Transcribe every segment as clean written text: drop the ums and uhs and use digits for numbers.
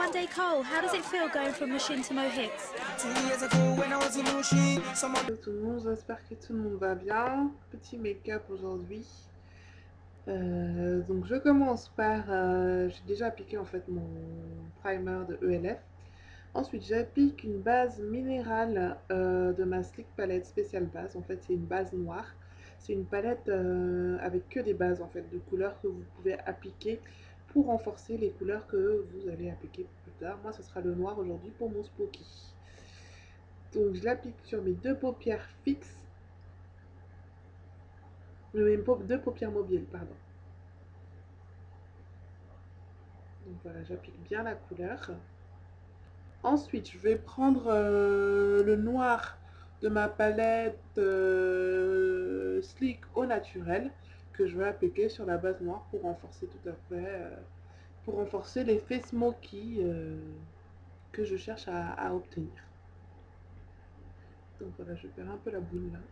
Monday Cole, how does it feel going from Mushin to Mohits? Bonjour tout le monde, j'espère que tout le monde va bien. Petit make-up aujourd'hui. Donc je commence par, j'ai déjà appliqué en fait mon primer de ELF. Ensuite j'applique une base minérale de ma Sleek Palette spéciale base. En fait c'est une base noire. C'est une palette avec que des bases en fait de couleurs que vous pouvez appliquer pour renforcer les couleurs que vous allez appliquer plus tard. Moi ce sera le noir aujourd'hui pour mon Spooky. Donc je l'applique sur mes deux paupières fixes. Mes deux paupières mobiles, pardon. Donc voilà, j'applique bien la couleur. Ensuite, je vais prendre le noir de ma palette Sleek au naturel que je vais appliquer sur la base noire pour renforcer tout à fait, pour renforcer l'effet smoky que je cherche à obtenir. Donc voilà, je perds un peu la boule là.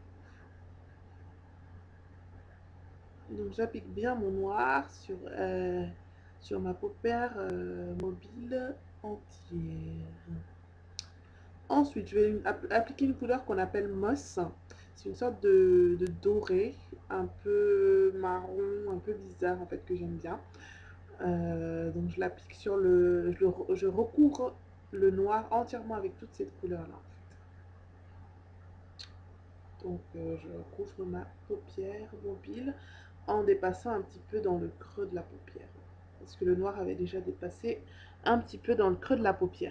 Donc j'applique bien mon noir sur ma paupière mobile entière. Ensuite, je vais appliquer une couleur qu'on appelle moss. C'est une sorte de doré, un peu marron, un peu bizarre en fait que j'aime bien. Donc je l'applique sur je recouvre le noir entièrement avec toute cette couleur là. Donc je recouvre ma paupière mobile en dépassant un petit peu dans le creux de la paupière. Parce que le noir avait déjà dépassé un petit peu dans le creux de la paupière.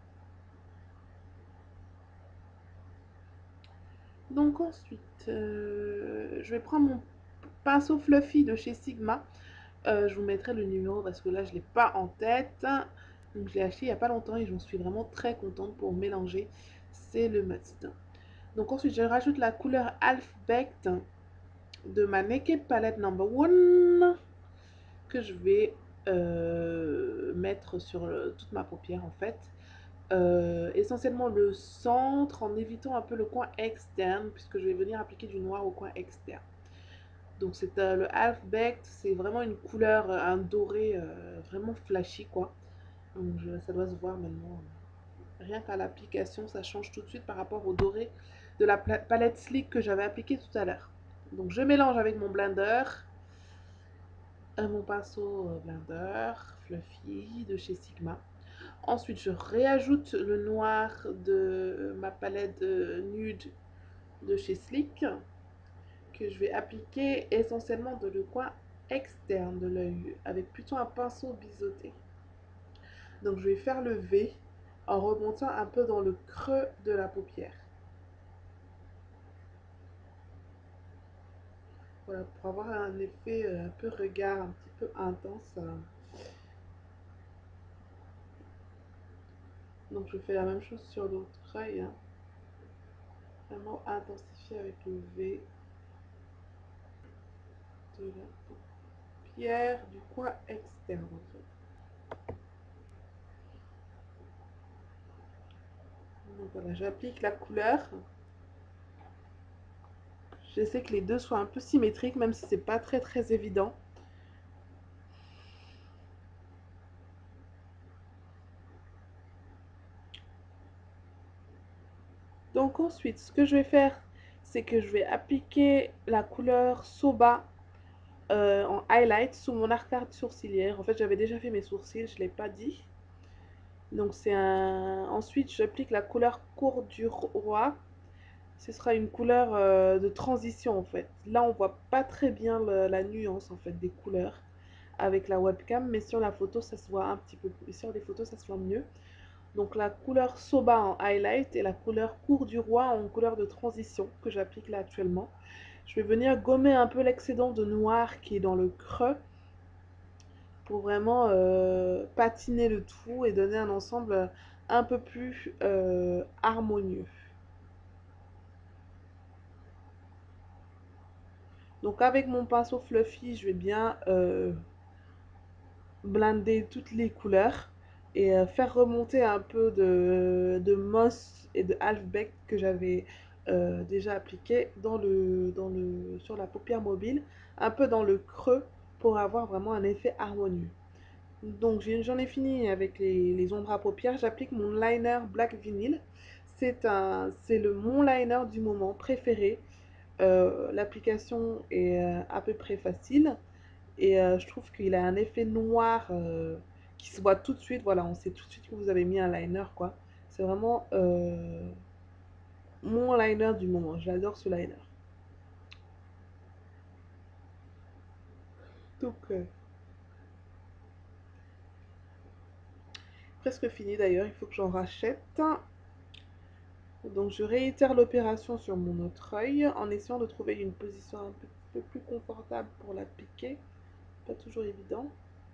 Donc ensuite, je vais prendre mon pinceau fluffy de chez Sigma. Je vous mettrai le numéro parce que là je ne l'ai pas en tête. Donc je l'ai acheté il n'y a pas longtemps et j'en suis vraiment très contente pour mélanger. C'est le must. Donc ensuite je rajoute la couleur Half Baked de ma Naked Palette No. 1 que je vais mettre sur toute ma paupière en fait. Essentiellement le centre en évitant un peu le coin externe puisque je vais venir appliquer du noir au coin externe. Donc c'est le Half Baked, c'est vraiment une couleur, un doré vraiment flashy quoi. Donc ça doit se voir maintenant. Rien qu'à l'application, ça change tout de suite par rapport au doré de la palette Sleek que j'avais appliqué tout à l'heure. Donc je mélange avec mon blender, mon pinceau blender fluffy de chez Sigma. Ensuite, je réajoute le noir de ma palette nude de chez Sleek que je vais appliquer essentiellement dans le coin externe de l'œil avec plutôt un pinceau biseauté. Donc, je vais faire le V en remontant un peu dans le creux de la paupière. Voilà, pour avoir un effet un peu regard, un petit peu intense. Donc, je fais la même chose sur l'autre œil. Hein. Vraiment intensifié avec le V de la paupière du coin externe en fait. Donc voilà, j'applique la couleur. J'essaie que les deux soient un peu symétriques, même si c'est pas très évident. Donc ensuite, ce que je vais faire, c'est que je vais appliquer la couleur Soba en highlight sous mon arcade sourcilière. En fait, j'avais déjà fait mes sourcils, je ne l'ai pas dit. Donc c'est un... Ensuite, j'applique la couleur Cour du Roi. Ce sera une couleur de transition en fait. Là, on voit pas très bien la nuance en fait des couleurs avec la webcam, mais sur la photo, ça se voit un petit peu plus. Sur les photos, ça se voit mieux. Donc la couleur Soba en highlight et la couleur Cour du Roi en couleur de transition que j'applique là actuellement. Je vais venir gommer un peu l'excédent de noir qui est dans le creux pour vraiment patiner le tout et donner un ensemble un peu plus harmonieux. Donc avec mon pinceau fluffy, je vais bien blender toutes les couleurs et faire remonter un peu de moss et de half baked que j'avais déjà appliqué sur la paupière mobile, un peu dans le creux pour avoir vraiment un effet harmonieux. Donc j'en ai fini avec les ombres à paupières. J'applique mon liner Black Vinyl. C'est mon liner du moment préféré. L'application est à peu près facile et je trouve qu'il a un effet noir qui se voit tout de suite. Voilà, on sait tout de suite que vous avez mis un liner, quoi. C'est vraiment mon liner du moment. J'adore ce liner. Donc, presque fini d'ailleurs, il faut que j'en rachète. Donc je réitère l'opération sur mon autre œil en essayant de trouver une position un petit peu plus confortable pour l'appliquer. Pas toujours évident.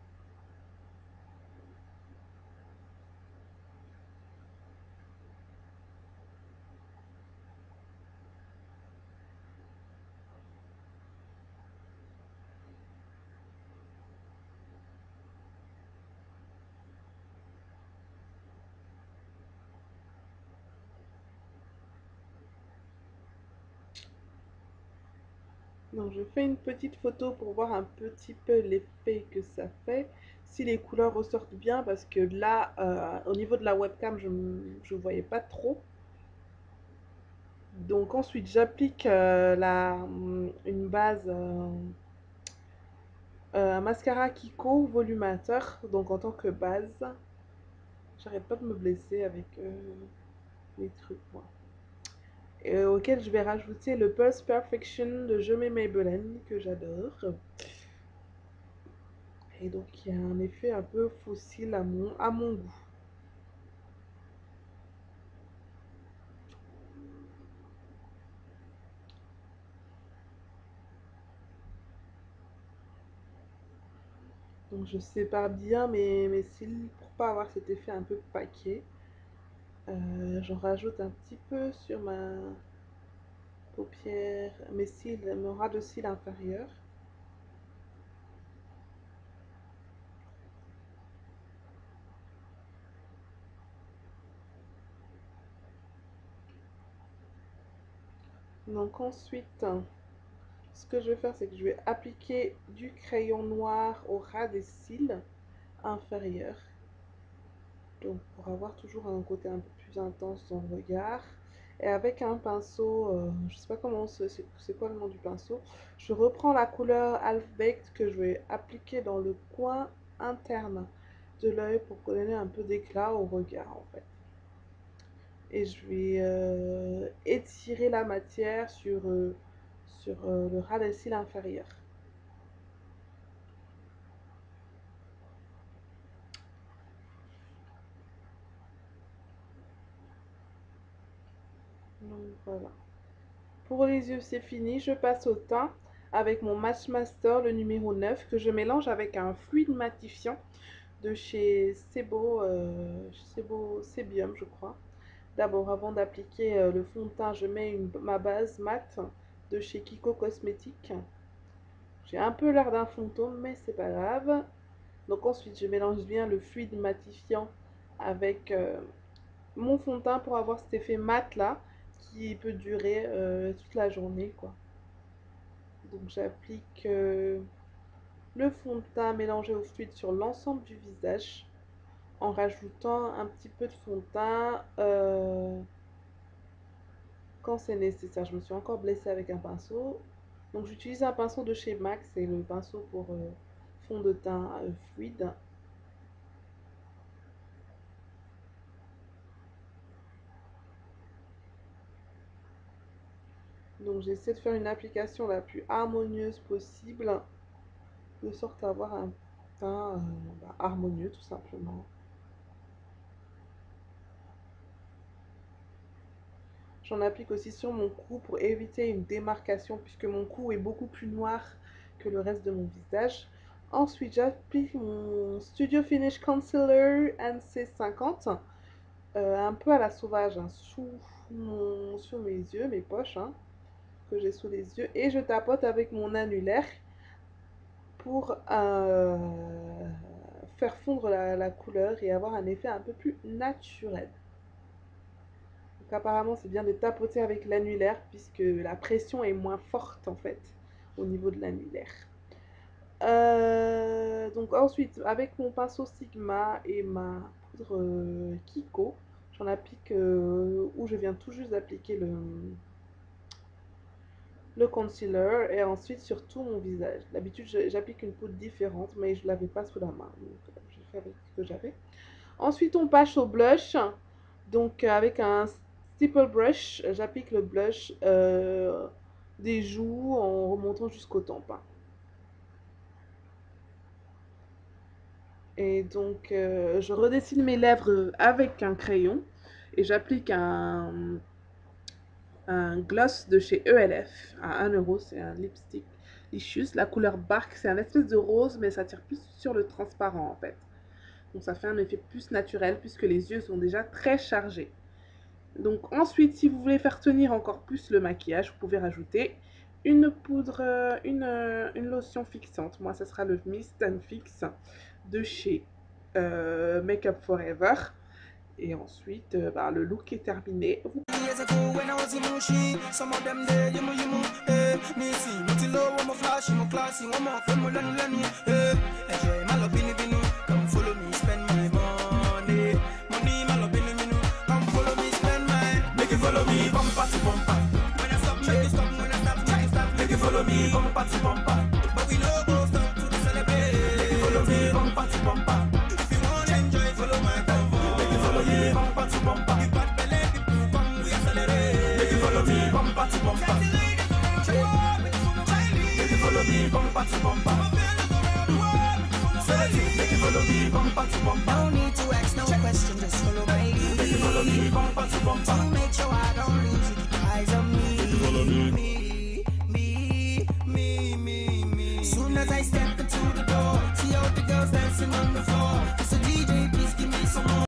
Donc je fais une petite photo pour voir un petit peu l'effet que ça fait. Si les couleurs ressortent bien, parce que là, au niveau de la webcam, je ne voyais pas trop. Donc ensuite, j'applique une base, un mascara Kiko volumateur, donc en tant que base. J'arrête pas de me blesser avec les trucs, moi. Auquel je vais rajouter le Pulse Perfection de Je mets Maybelline, que j'adore. Et donc, il y a un effet un peu fossile à mon goût. Donc, je sépare bien mes cils pour pas avoir cet effet un peu paquet. J'en rajoute un petit peu sur ma paupière, mes cils, mon ras de cils inférieur. Donc ensuite, ce que je vais faire, c'est que je vais appliquer du crayon noir au ras des cils inférieurs. Donc pour avoir toujours un côté un peu plus intense dans le regard. Et avec un pinceau, je sais pas comment c'est quoi le nom du pinceau, je reprends la couleur Half Baked que je vais appliquer dans le coin interne de l'œil pour donner un peu d'éclat au regard en fait. Et je vais étirer la matière sur le ras des cils inférieur. Donc voilà. Pour les yeux, c'est fini. Je passe au teint avec mon Match Master, le numéro 9, que je mélange avec un fluide matifiant de chez Sebium, je crois. D'abord, avant d'appliquer le fond de teint, je mets ma base mat de chez Kiko Cosmetics. J'ai un peu l'air d'un fantôme, mais c'est pas grave. Donc ensuite, je mélange bien le fluide matifiant avec mon fond de teint pour avoir cet effet mat là qui peut durer toute la journée, quoi. Donc j'applique le fond de teint mélangé au fluide sur l'ensemble du visage en rajoutant un petit peu de fond de teint quand c'est nécessaire. Je me suis encore blessée avec un pinceau. Donc j'utilise un pinceau de chez MAC, c'est le pinceau pour fond de teint fluide. Donc j'essaie de faire une application la plus harmonieuse possible, de sorte à avoir un teint harmonieux tout simplement. J'en applique aussi sur mon cou pour éviter une démarcation puisque mon cou est beaucoup plus noir que le reste de mon visage. Ensuite, j'applique mon Studio Finish Concealer NC50, un peu à la sauvage, hein, sur mes yeux, mes poches, hein, que j'ai sous les yeux. Et je tapote avec mon annulaire pour faire fondre la couleur et avoir un effet un peu plus naturel. Donc apparemment c'est bien de tapoter avec l'annulaire puisque la pression est moins forte en fait au niveau de l'annulaire. Donc ensuite, avec mon pinceau Sigma et ma poudre Kiko, j'en applique où je viens tout juste d'appliquer le concealer et ensuite sur tout mon visage. D'habitude, j'applique une poudre différente, mais je ne l'avais pas sous la main. Donc, j'ai fait avec ce que j'avais. Ensuite, on passe au blush. Donc, avec un stipple brush, j'applique le blush des joues en remontant jusqu'aux tempes. Et donc, je redessine mes lèvres avec un crayon et j'applique un gloss de chez ELF à 1 €. C'est un lipstick Licious. La couleur Bark, c'est un espèce de rose, mais ça tire plus sur le transparent en fait. Donc, ça fait un effet plus naturel puisque les yeux sont déjà très chargés. Donc, ensuite, si vous voulez faire tenir encore plus le maquillage, vous pouvez rajouter une poudre, une lotion fixante. Moi, ce sera le Mist and Fix de chez Makeup Forever. Et ensuite, le look est terminé. Follow me, bumper to bumper. When I stop, make it stop. When I stop, make it stop. Make it follow me, bumper to bumper. But we no go stop to celebrate. Make it follow me, bumper to bumper. If you want to enjoy, follow my convo. Make it follow me, bumper to bumper. You got belly, people come, we accelerate. Make it follow me, bumper to bumper. Make it follow me, bumper to bumper. Make it follow me, bumper to bumper. No need to ask no question, just follow my lead. Make it follow me, bumper to bumper.